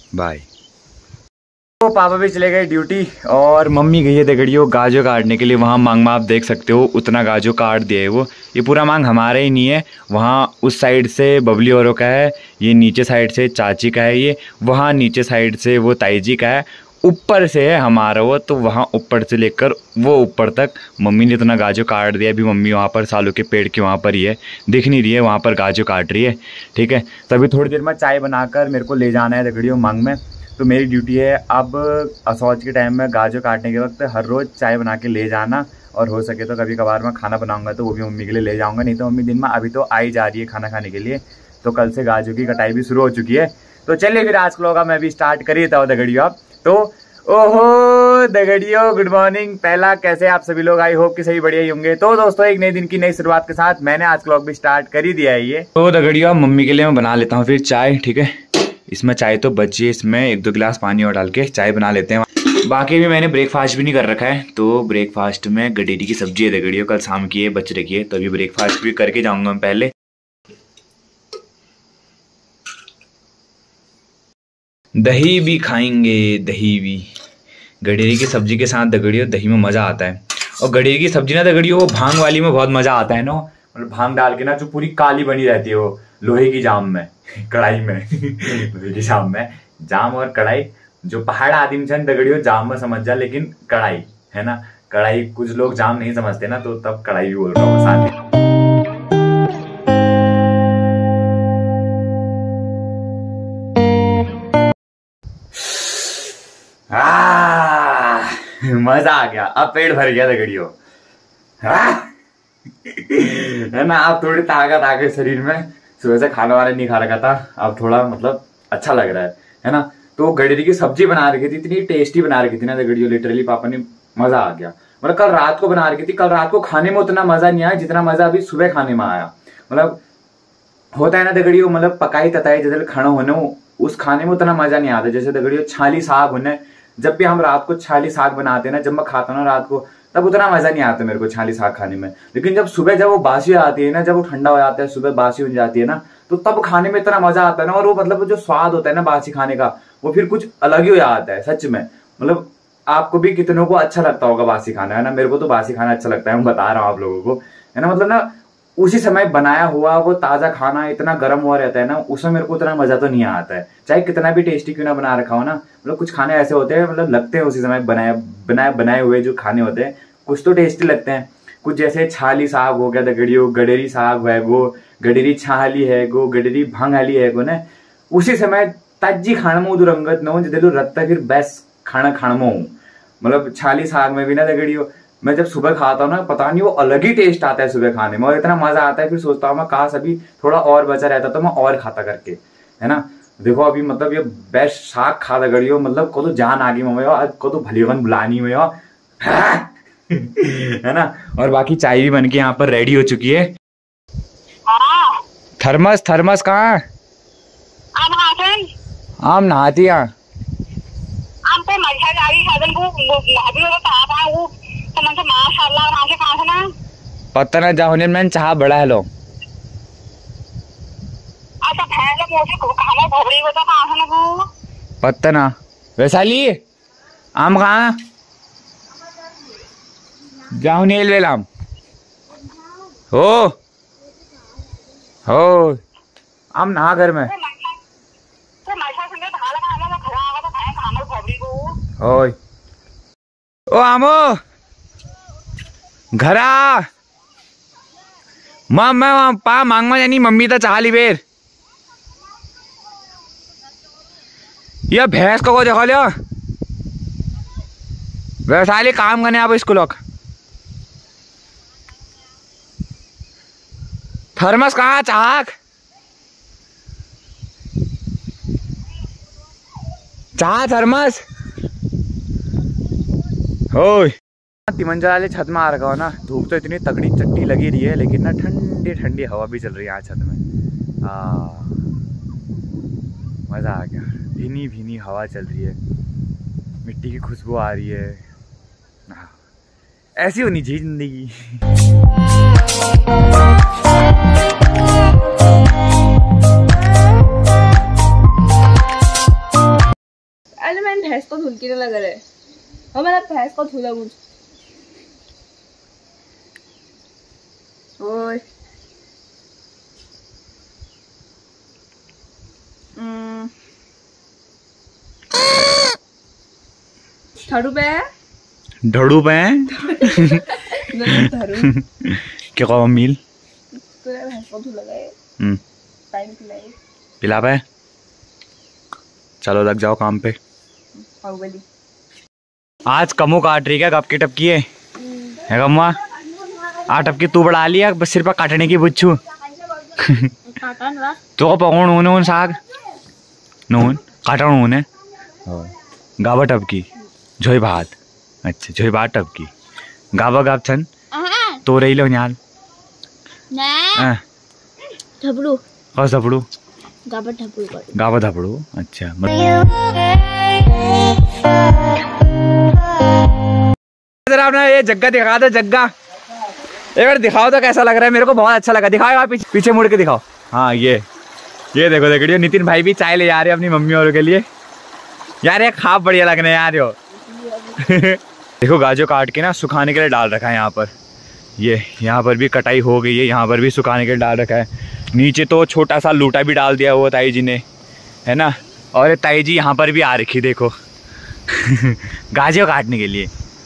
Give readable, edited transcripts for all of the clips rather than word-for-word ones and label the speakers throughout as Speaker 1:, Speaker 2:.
Speaker 1: Bye. तो पापा भी चले गए ड्यूटी और मम्मी गई है दगड़ियों गाजर काटने के लिए। वहाँ मांग में आप देख सकते हो उतना गाजर काट दिया है वो। ये पूरा मांग हमारा ही नहीं है, वहाँ उस साइड से बबली औरों का है, ये नीचे साइड से चाची का है, ये वहाँ नीचे साइड से वो ताई जी का है, ऊपर से है हमारा वो। तो वहाँ ऊपर से लेकर वो ऊपर तक मम्मी ने इतना गाजर काट दिया। अभी मम्मी वहाँ पर सालों के पेड़ के वहाँ पर ही है, दिख नहीं रही है, वहाँ पर गाजर काट रही है। ठीक है, तभी थोड़ी देर में चाय बनाकर मेरे को ले जाना है दगड़ियों मांग में। तो मेरी ड्यूटी है अब असौज के टाइम में गाजर काटने के वक्त हर रोज़ चाय बना के ले जाना, और हो सके तो कभी कभार मैं खाना बनाऊंगा तो वो भी मम्मी के लिए ले जाऊंगा। नहीं तो मम्मी दिन में अभी तो आई जा रही है खाना खाने के लिए, तो कल से गाजर की कटाई भी शुरू हो चुकी है। तो चलिए फिर आज का मैं भी स्टार्ट कर देता हूँ दगड़ियों। आप तो ओहो दगड़ियों गुड मॉर्निंग। पहला कैसे आप सभी लोग, आई होप कि सही बढ़िया ही होंगे। तो दोस्तों एक नए दिन की नई शुरुआत के साथ मैंने आज व्लॉग भी स्टार्ट कर ही दिया है ये। तो दगड़ियों मम्मी के लिए मैं बना लेता हूँ फिर चाय। ठीक है, इसमें चाय तो बची है, इसमें 1-2 गिलास पानी और डाल के चाय बना लेते हैं। बाकी भी मैंने ब्रेकफास्ट भी नहीं कर रखा है, तो ब्रेकफास्ट में गडेरी की सब्जी है दगड़ियों, कल शाम की है बच रखी है, तो अभी ब्रेकफास्ट भी करके जाऊंगा मैं पहले। दही भी खाएंगे, दही भी। गडेरी की सब्जी के साथ दगड़ियों दही में मज़ा आता है। और गडेरी की सब्जी ना दगड़ियों वो भांग वाली में बहुत मज़ा आता है ना, मतलब भांग डाल के ना जो पूरी काली बनी रहती है वो लोहे की जाम में कढ़ाई में लोहे की जाम में, जाम और कढ़ाई जो पहाड़ आदिम चंद दगड़ियों जाम में समझ जा, लेकिन कढ़ाई है ना, कढ़ाई कुछ लोग जाम नहीं समझते ना, तो तब कढ़ाई भी बोल रहा हूँ साथ ही। मजा आ गया, अब पेट भर गया दगड़ियों है ना। अब थोड़ी ताकत आ गई शरीर में, सुबह से खाना वाला नहीं खा रखा था, अब थोड़ा मतलब अच्छा लग रहा है ना। तो गडेरी की सब्जी बना रखी थी, इतनी टेस्टी बना रखी थी ना दगड़ियों, लिटरली पापा ने मजा आ गया। मतलब कल रात को बना रखी थी, कल रात को खाने में उतना मजा नहीं आया जितना मजा अभी सुबह खाने में आया। मतलब होता है ना दगड़ियों, मतलब पकाई तताई जैसे खाना होने उस खाने में उतना मजा नहीं आता। जैसे दगड़ियों छाली साग होने, जब भी हम रात को छाली साग बनाते हैं ना, जब मैं खाता हूँ ना रात को, तब उतना मजा नहीं आता मेरे को छाली साग खाने में। लेकिन जब सुबह जब वो बासी आती है ना, जब वो ठंडा हो जाता है, सुबह बासी हो जाती है ना, तो तब खाने में इतना मजा आता है ना। और वो मतलब जो स्वाद होता है ना बासी खाने का, वो फिर कुछ अलग ही हो जाता है सच में। मतलब आपको भी कितनों को अच्छा लगता होगा बासी खाना, है ना। मेरे को तो बासी खाना अच्छा लगता है, मैं बता रहा हूँ आप लोगों को, है ना। मतलब ना उसी समय बनाया हुआ वो ताजा खाना इतना गर्म हुआ रहता है ना, उसमें मेरे को उतना मजा तो नहीं आता है, चाहे कितना भी टेस्टी क्यों ना बना रखा हो ना। मतलब कुछ खाने ऐसे होते हैं, मतलब लगते हैं उसी समय बनाए हुए जो खाने होते हैं कुछ तो टेस्टी लगते हैं। कुछ जैसे छाली साग हो गया दगड़ियों, गडेरी साग है गो, गडेरी छाली है गो, गडेरी भंगाली है गो ने, उसी समय ताजी खाने में रंगत न हो जो रत्ता फिर बेस्ट खाना खाने में। मतलब छाली साग में भी ना दगड़ियों मैं जब सुबह खाता हूँ ना, पता नहीं वो अलग ही टेस्ट आता है सुबह खाने में, और इतना मजा आता है। फिर सोचता हूँ मैं काश अभी थोड़ा और बचा रहता तो मैं और खाता करके, है ना। देखो अभी मतलब ये बेस्ट साग खा दगड़ियों, मतलब को तो जान आ गई मम्मी आज को तो भलीवन बुलानी हुई हो है ना। और बाकी चाय भी बन के यहाँ पर रेडी हो चुकी है। थर्मस थर्मस कहाँ आम नहाती है पता ना जाओ मैंने चाह बड़ा है लो पता ना वैशाली आम कहाँ जाओ नील वेलाम हो आम नहा घर में ओए ओ आमो घरा मैं पा मांग में जानी मम्मी तो चाह ली बेर ये भैंस को देखो लियो वैशाली काम करने आप स्कूल थर्मस कहाँ चाक चाह थर्मस ओए तिमंजर वाले छत में आ रखा हो ना, धूप तो इतनी तगड़ी चट्टी लगी रही है, लेकिन ना ठंडी ठंडी हवा भी चल रही है यहाँ छत में। मज़ा आ गया, भीनी भीनी हवा चल रही है, मिट्टी की खुशबू आ रही है। ऐसी होनी चाहिए जिंदगी।
Speaker 2: भैंस को धुलकी लग रहा है। और मैंने भैंस को धुला कुछ। ओए धड़ू पे
Speaker 1: क्या कहो मील
Speaker 2: भैंस को धुला गए टाइम
Speaker 1: पिला पे। चलो लग जाओ काम पे। आज कमो काट रही क्या गप की टपकी है कम्मा आ टपकी तू बढ़ा लिया बस सिर्फ काटने की बुच्छू तो पकौन ऊन साग नून काटन ऊन है गावा टपकी झोई भात। अच्छा झोई भात टपकी गावा गाप छन तो रही लो न्याल
Speaker 2: धपड़ू
Speaker 1: कौन धपड़ू गावा धपड़ू। अच्छा जरा अपना ये जग्गा दिखा दो जग्गा एक बार दिखाओ तो कैसा लग रहा है। मेरे को बहुत अच्छा लगा। दिखाओ आप पीछे मुड़ के दिखाओ। हाँ ये देखो देखिए नितिन भाई भी चाय ले जा रहे हैं अपनी मम्मी और के लिए। यार ये खाप बढ़िया लगने यार यो देखो गाजर काट के ना सुखाने के लिए डाल रखा है यहाँ पर। ये यहाँ पर भी कटाई हो गई है। यहाँ पर भी सुखाने के लिए डाल रखा है। नीचे तो छोटा सा लूटा भी डाल दिया हुआ ताई जी ने है ना। और ताई जी यहाँ पर भी आ रखी देखो गाजर काटने के लिए।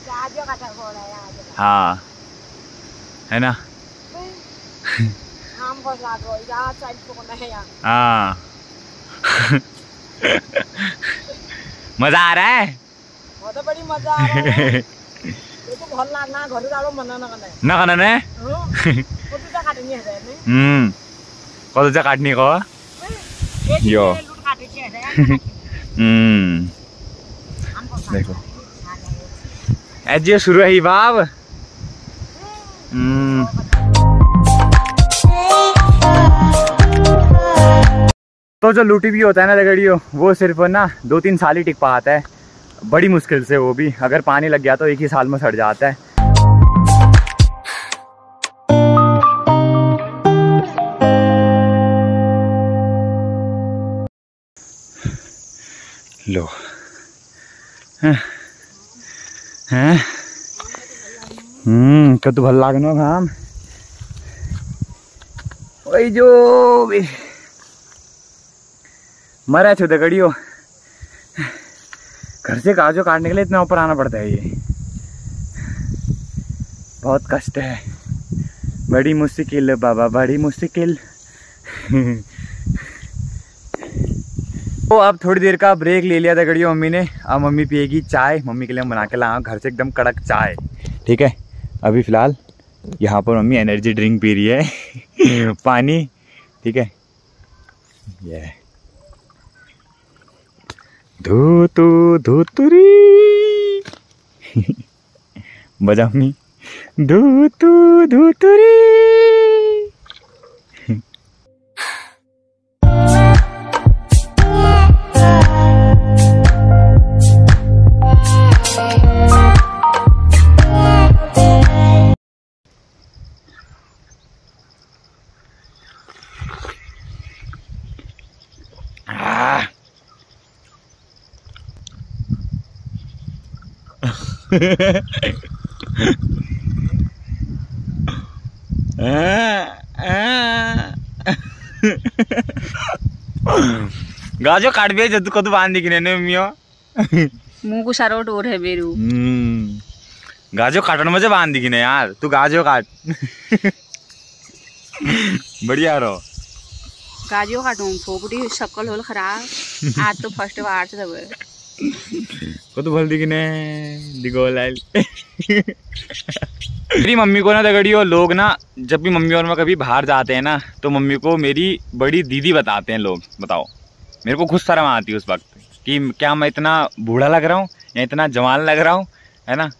Speaker 1: हाँ है ना। हाँ मजा आ रहा है।
Speaker 2: बहुत बड़ी मजा आ रहा है। तो भल लागना घर जाड़ो मना ना करना
Speaker 1: ना करना ने
Speaker 2: कतुजा काटनी है ने
Speaker 1: कतुजा काटनी को यो देखो एजियो शुरू है बाब। तो जो लूटी भी होता है ना दगड़ियों वो सिर्फ ना 2-3 साल ही टिक पाता है। बड़ी मुश्किल से वो भी अगर पानी लग गया तो 1 ही साल में सड़ जाता है। लो कतु भल लागनो घाम वही जो मरा छो दगड़ियों। घर से गाजर काटने के लिए इतना ऊपर आना पड़ता है। ये बहुत कष्ट है। बड़ी मुश्किल बाबा बड़ी मुश्किल तो अब थोड़ी देर का ब्रेक ले लिया दगड़ियों मम्मी ने। अब मम्मी पिएगी चाय। मम्मी के लिए हम बना के लाया घर से एकदम कड़क चाय। ठीक है अभी फिलहाल यहाँ पर मम्मी एनर्जी ड्रिंक पी रही है पानी। ठीक है ये धूतुरी बजामी धूतुरी। गाजो काट भी जब कदू बांध दिखने ने मियो
Speaker 2: मुंह को सारो टोर है बेरू।
Speaker 1: गाजो काटने में बांध दिखने यार तू गाजो काट बढ़िया रहो।
Speaker 2: गाजो काटूं फोपड़ी शक्ल होल खराब आज तो फर्स्ट बार से दबे
Speaker 1: कदू भल दिखने दिगो लाल मेरी मम्मी को ना दगड़ियों लोग ना जब भी मम्मी और मैं कभी बाहर जाते हैं ना तो मम्मी को मेरी बड़ी दीदी बताते हैं लोग। बताओ मेरे को खुद शर्म आती है उस वक्त कि क्या मैं इतना बूढ़ा लग रहा हूँ या इतना जवान लग रहा हूँ है ना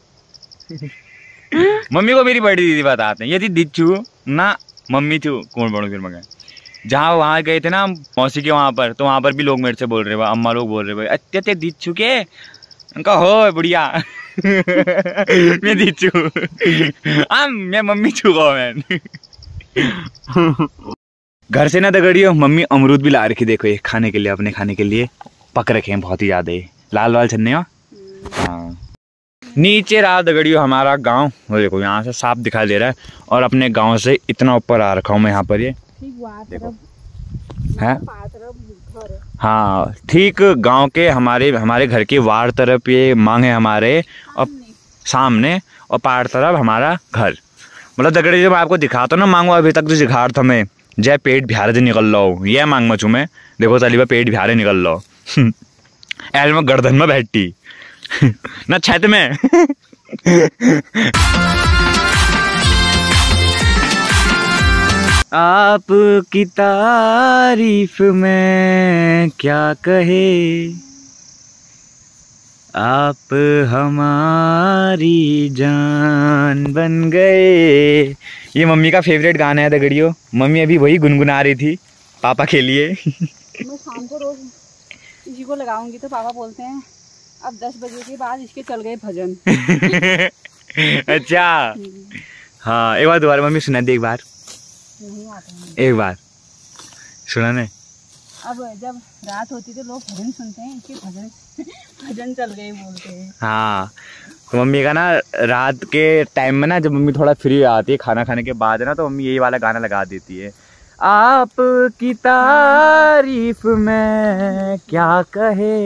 Speaker 1: मम्मी को मेरी बड़ी दीदी बताते हैं यदि दिच्छू ना मम्मी थी कौन बड़ो फिर मगर जहाँ वहाँ गए थे ना मौसी के वहाँ पर तो वहाँ पर भी लोग मेरे से बोल रहे भाई अम्मा लोग बोल रहे भाई अत्य दिच्छू के उनका हो बुढ़िया मैं दिच्छू मैं मम्मी छूगा मैं घर से ना दगड़ियो मम्मी अमरूद भी ला रखी देखो ये खाने के लिए अपने खाने के लिए पक रखे हैं बहुत ही ज्यादा लाल लाल छन्ने। हाँ नीचे रहा दगड़ियों हमारा गांव, वो देखो यहाँ से साफ दिखाई दे रहा है, और अपने गांव से इतना ऊपर आ रखा हूँ मैं यहाँ पर, ये देखो है। हाँ ठीक गांव के हमारे घर की वार तरफ ये मांग है हमारे, और सामने, और पार तरफ हमारा घर। मतलब दगड़ी जब आपको दिखाता ना मांगो, अभी तक तो दिखा था मैं जय पेट बिहार से निकल लो, ये मांग मचू मैं, देखो चली बा पेट बिहार निकल लो एल में गर्दन में बैठी ना छत में आपकी तारीफ में क्या कहे, आप हमारी जान बन गए। ये मम्मी का फेवरेट गाना है दगड़ियों, मम्मी अभी वही गुनगुना रही थी पापा के लिए।
Speaker 2: मैं शाम को रोज इसी को लगाऊंगी तो पापा बोलते हैं अब 10 बजे के बाद इसके चल गए भजन।
Speaker 1: अच्छा हाँ एक बार दोबारा मम्मी सुना दे, एक बार
Speaker 2: नहीं आता,
Speaker 1: एक बार सुना ने।
Speaker 2: अब जब रात होती तो लोग भजन सुनते हैं, इसके भजन भजन चल गए बोलते हैं।
Speaker 1: हाँ तो मम्मी का ना रात के टाइम में ना, जब मम्मी थोड़ा फ्री आती है खाना खाने के बाद है ना, तो मम्मी यही वाला गाना लगा देती है, आपकी तारीफ में क्या कहे,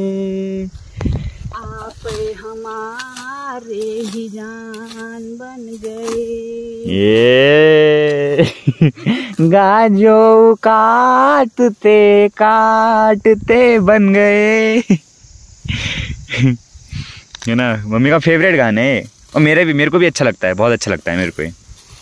Speaker 2: आप हमारे ही जान बन गए।
Speaker 1: ये गाजो काटते काटते बन गए है ना। मम्मी का फेवरेट गाना है, और मेरे को भी अच्छा लगता है, बहुत अच्छा लगता है मेरे को।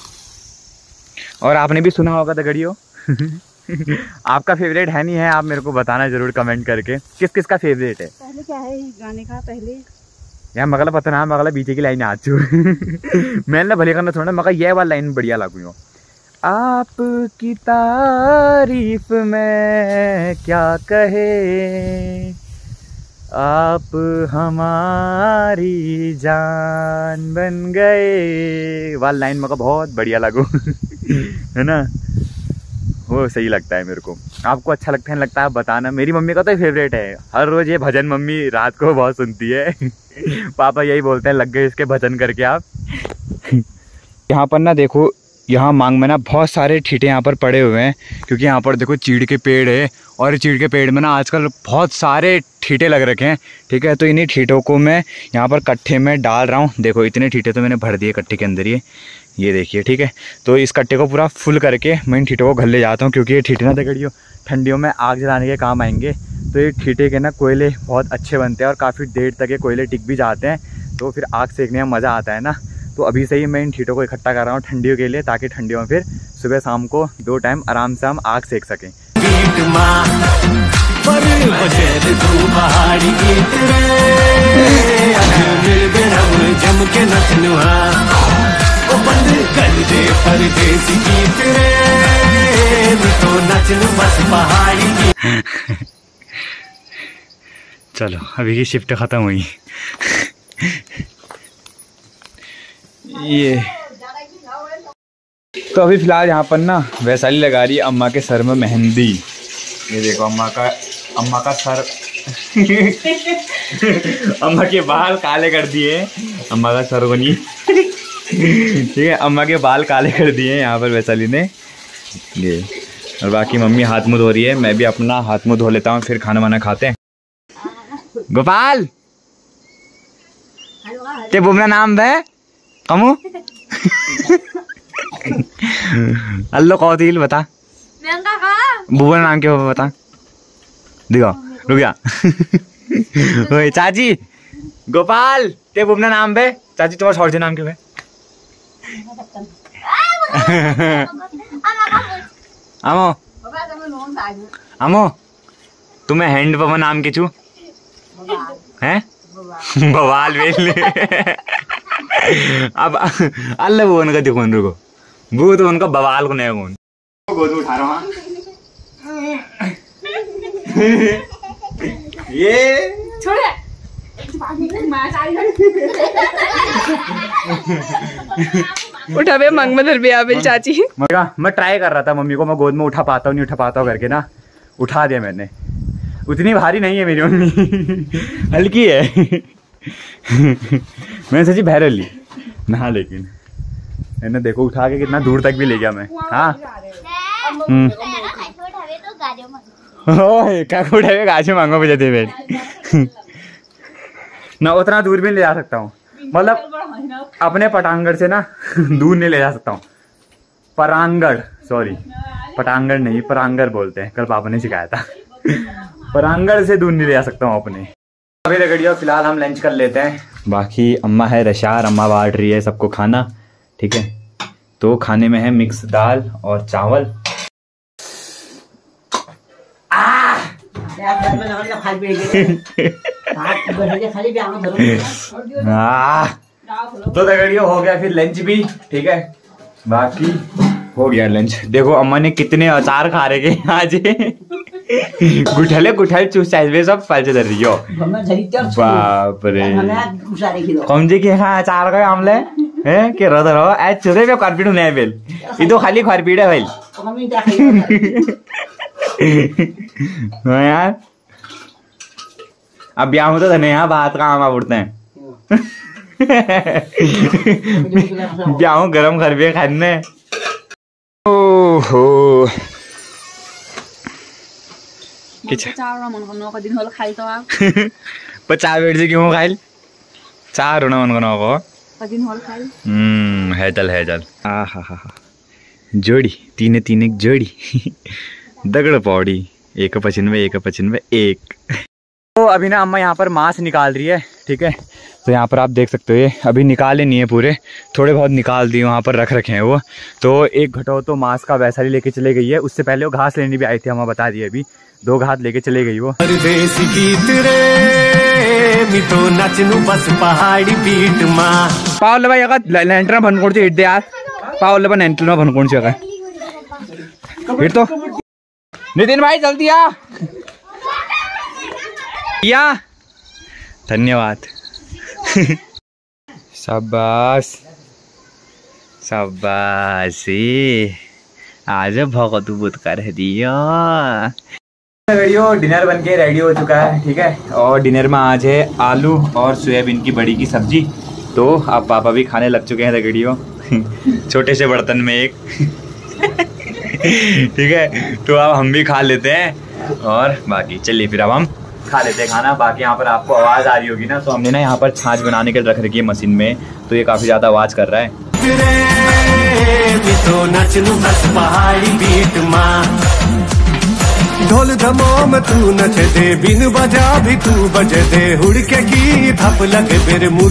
Speaker 1: और आपने भी सुना होगा दगड़ियों आपका फेवरेट है नहीं है, आप मेरे को बताना जरूर कमेंट करके किस किस का फेवरेट है।
Speaker 2: पहले क्या है गाने का, पहले
Speaker 1: यार मगला पता ना, मगला बीचे की लाइन आचू मैंने भले करना थोड़ा, मगर ये वाला लाइन बढ़िया लागू, आपकी तारीफ में क्या कहे, आप हमारी जान बन गए, वाला लाइन मगर बहुत बढ़िया लागू है ना, वो सही लगता है मेरे को। आपको अच्छा लगता है लगता है बताना। मेरी मम्मी का तो फेवरेट है, हर रोज ये भजन मम्मी रात को बहुत सुनती है पापा यही बोलते हैं लग गए इसके भजन करके आप यहाँ पर ना देखो, यहाँ मांग में ना बहुत सारे ठीठे यहाँ पर पड़े हुए हैं, क्योंकि यहाँ पर देखो चीड़ के पेड़ है, और चीड़ के पेड़ में ना आजकल बहुत सारे ठीठे लग रखे हैं। ठीक है, तो इन्हीं ठीठों को मैं यहाँ पर कट्ठे में डाल रहा हूँ। देखो इतने ठीठे तो मैंने भर दिए कट्ठे के अंदर, ये देखिए। ठीक है, तो इस कट्टे को पूरा फुल करके मैं इन ठीठों को घर ले जाता हूँ, क्योंकि ये ठीठे ना दगड़ियों ठंडियों में आग जलाने के काम आएंगे। तो ये ठीठे के ना कोयले बहुत अच्छे बनते हैं, और काफ़ी देर तक ये कोयले टिक भी जाते हैं, तो फिर आग सेकने में मज़ा आता है ना। तो अभी से ही मैं इन ठीठों को इकट्ठा कर रहा हूँ ठंडियों के लिए, ताकि ठंडियों में फिर सुबह शाम को 2 टाइम आराम से हम आग सेक सकें। चलो अभी की शिफ्ट खत्म हुई ये तो अभी फिलहाल यहाँ पर ना वैशाली लगा रही है अम्मा के सर में मेहंदी। ये देखो अम्मा का सर अम्मा के बाल काले कर दिए, अम्मा का सर बनी ठीक है, अम्मा के बाल काले कर दिए यहाँ पर वैशाली ने ये। और बाकी मम्मी हाथ मुँह धो रही है, मैं भी अपना हाथ मुँह धो लेता हूँ, फिर खाना वाना खाते हैं। गोपाल ते बुमरा नाम है कमु अल्लो कौतिल बता बुबन नाम क्या बता दिखो रुक जा ओए चाची गोपाल ते बुमना नाम बे चाची तुम्हारा छोड़ नाम क्यों है आमो आमो तुम्हें हैंड पवन नाम के छू हैं बवाल वेल अब अल्लाह वो उनका देखो रुको वो तो उनका बवाल को नहीं कौन गोद उठा रहा हूँ ये
Speaker 2: छोड़े उठा बे मंग मदर बे आबिल चाची।
Speaker 1: मैं ट्राई कर रहा था मम्मी को मैं गोद में उठा पाता हूँ नहीं उठा पाता हूँ करके ना, उठा दिया मैंने। उतनी भारी नहीं है मेरी मम्मी, हल्की है। मैं सोची भैरली नहा, लेकिन है ना, देखो उठा के कितना दूर तक भी ले गया मैं। हाँ क्या उठावे गाछे मांगो बजे थे ना, उतना दूर भी ले जा सकता हूँ, मतलब अपने पटांगड़ से ना दूर नहीं ले जा सकता हूँ। परांगड़, सॉरी पटांगड़ नहीं, परांगड़ बोलते हैं, कल पापा ने सिखाया था। परांगड़ से दूर नहीं ले जा सकता हूँ अपने। अभी रगड़ियो फिलहाल हम लंच कर लेते हैं, बाकी अम्मा है रशार, अम्मा बांट रही है सबको खाना, ठीक है। तो खाने में है मिक्स दाल और चावल। तो रगड़ियो हो गया फिर लंच भी, ठीक है, बाकी हो गया लंच। देखो अम्मा ने कितने अचार खा रहे के आज, गुठले गुठल चूस चाहिए सब फल से धर रही हो। बाप रे, कौन जी के खा अचार का आमले है के रो धरो आज चुरे पे कारपीट नहीं बेल, ये तो खाली कारपीट है भाई। यार अब ब्याह होता था नहीं, यहाँ बात का आमा उड़ते हैं। ब्याह गरम खरबे खाने। ओहो चार बेट से क्यों खाइल, चार होना मन को हैजल हैजल। हा जोड़ी तीन तीन एक जोड़ी दगड़ पौड़ी, एक पचिन में एक। तो अभी ना अम्मा यहाँ पर मांस निकाल रही है, ठीक है। तो यहाँ पर आप देख सकते हो, ये अभी निकाले नहीं है पूरे, थोड़े बहुत निकाल दिए, वहाँ पर रख रखे हैं वो। तो एक घटो तो मांस का वैसा ही लेके चले गई है, उससे पहले वो घास लेने भी आई थी, अम्मा बता दी अभी 2 घास लेके चले गई वो। पावले भाई अगर लैंटर भनकोण से हिट दे यार, पावले भाई लैंटर में भनकोण से हिट तो नितिन भाई जल्दी आ या, धन्यवाद। शाबाश शाबाशी, आज भगत बुत कर दिया। वीडियो डिनर बनके रेडी हो चुका है, ठीक है। और डिनर में आज है आलू और सोयाबीन की बड़ी की सब्जी। तो अब पापा भी खाने लग चुके हैं वीडियो छोटे से बर्तन में एक ठीक है। तो अब हम भी खा लेते हैं और बाकी चलिए फिर अब हम खा लेते हैं खाना। बाकी यहाँ पर आपको आवाज़ आ रही होगी ना, तो हमने ना यहाँ पर छाछ बनाने के रख रखी है मशीन में, तो ये काफ़ी ज़्यादा आवाज़ कर रहा है। ढोल धमोम तू नच दे, बिन बजा भी तू बज दे, हुड़के की थप लगे मेरे मुँह।